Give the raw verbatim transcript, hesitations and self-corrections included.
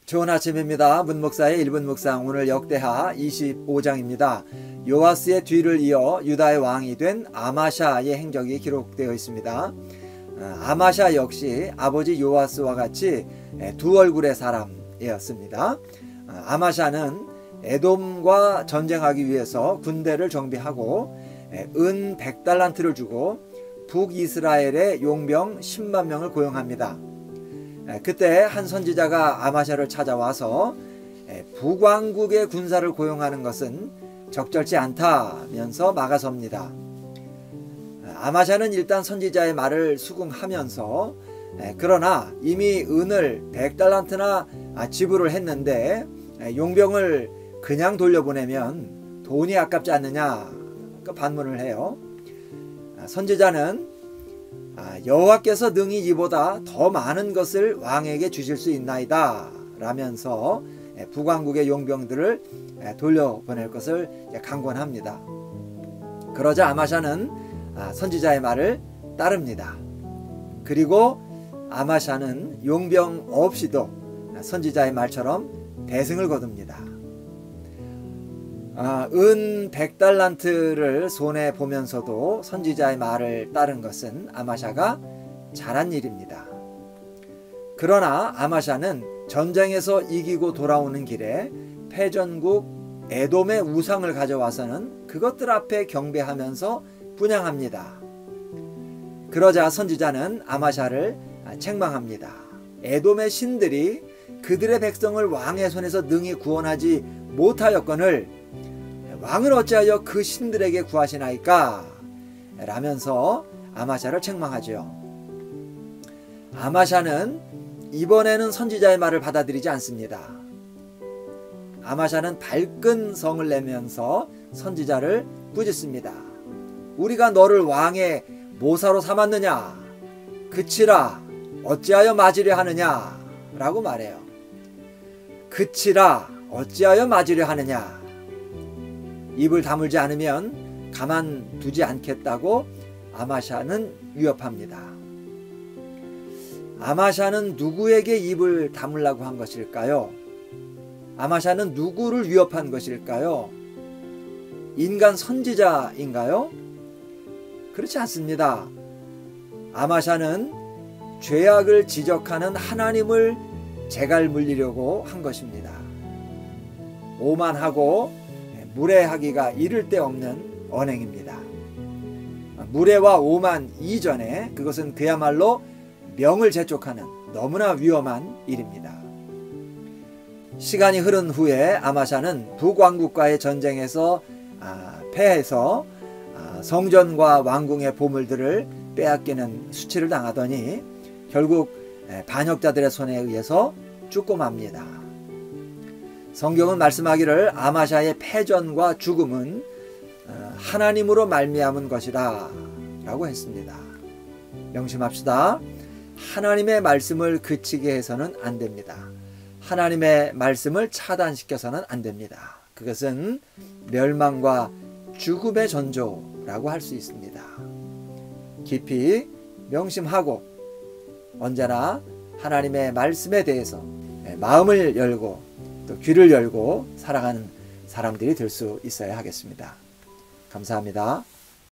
좋은 아침입니다. 문목사의 일 분 묵상, 오늘 역대하 이십오 장입니다. 요아스의 뒤를 이어 유다의 왕이 된 아마샤의 행적이 기록되어 있습니다. 아마샤 역시 아버지 요아스와 같이 두 얼굴의 사람이었습니다. 아마샤는 에돔과 전쟁하기 위해서 군대를 정비하고 은 백 달란트를 주고 북이스라엘의 용병 십만 명을 고용합니다. 그때 한 선지자가 아마샤를 찾아와서 북왕국의 군사를 고용하는 것은 적절치 않다면서 막아섭니다. 아마샤는 일단 선지자의 말을 수긍하면서 그러나 이미 은을 백 달란트나 지불을 했는데 용병을 그냥 돌려보내면 돈이 아깝지 않느냐 반문을 해요. 선지자는 여호와께서 능히 이보다 더 많은 것을 왕에게 주실 수 있나이다 라면서 북왕국의 용병들을 돌려보낼 것을 강권합니다. 그러자 아마샤는 선지자의 말을 따릅니다. 그리고 아마샤는 용병 없이도 선지자의 말처럼 대승을 거둡니다. 은 백 달란트를 손해 보면서도 선지자의 말을 따른 것은 아마샤가 잘한 일입니다. 그러나 아마샤는 전쟁에서 이기고 돌아오는 길에 패전국 에돔의 우상을 가져와서는 그것들 앞에 경배하면서 분향합니다. 그러자 선지자는 아마샤를 책망합니다. 에돔의 신들이 그들의 백성을 왕의 손에서 능히 구원하지 못하였거늘 왕을 어찌하여 그 신들에게 구하시나이까? 라면서 아마샤를 책망하죠. 아마샤는 이번에는 선지자의 말을 받아들이지 않습니다. 아마샤는 밝은 성을 내면서 선지자를 꾸짖습니다. 우리가 너를 왕의 모사로 삼았느냐? 그치라 어찌하여 맞으려 하느냐? 라고 말해요. 그치라 어찌하여 맞으려 하느냐? 입을 다물지 않으면 가만두지 않겠다고 아마샤는 위협합니다. 아마샤는 누구에게 입을 다물라고 한 것일까요? 아마샤는 누구를 위협한 것일까요? 인간 선지자인가요? 그렇지 않습니다. 아마샤는 죄악을 지적하는 하나님을 재갈 물리려고 한 것입니다. 오만하고 무례하기가 이를 데 없는 언행입니다. 무례와 오만 이전에 그것은 그야말로 명을 재촉하는 너무나 위험한 일입니다. 시간이 흐른 후에 아마샤는 북왕국과의 전쟁에서 패해서 성전과 왕궁의 보물들을 빼앗기는 수치를 당하더니 결국 반역자들의 손에 의해서 죽고 맙니다. 성경은 말씀하기를 아마샤의 패전과 죽음은 하나님으로 말미암은 것이다 라고 했습니다. 명심합시다. 하나님의 말씀을 그치게 해서는 안 됩니다. 하나님의 말씀을 차단시켜서는 안 됩니다. 그것은 멸망과 죽음의 전조라고 할 수 있습니다. 깊이 명심하고 언제나 하나님의 말씀에 대해서 마음을 열고 또 귀를 열고 살아가는 사람들이 될 수 있어야 하겠습니다. 감사합니다.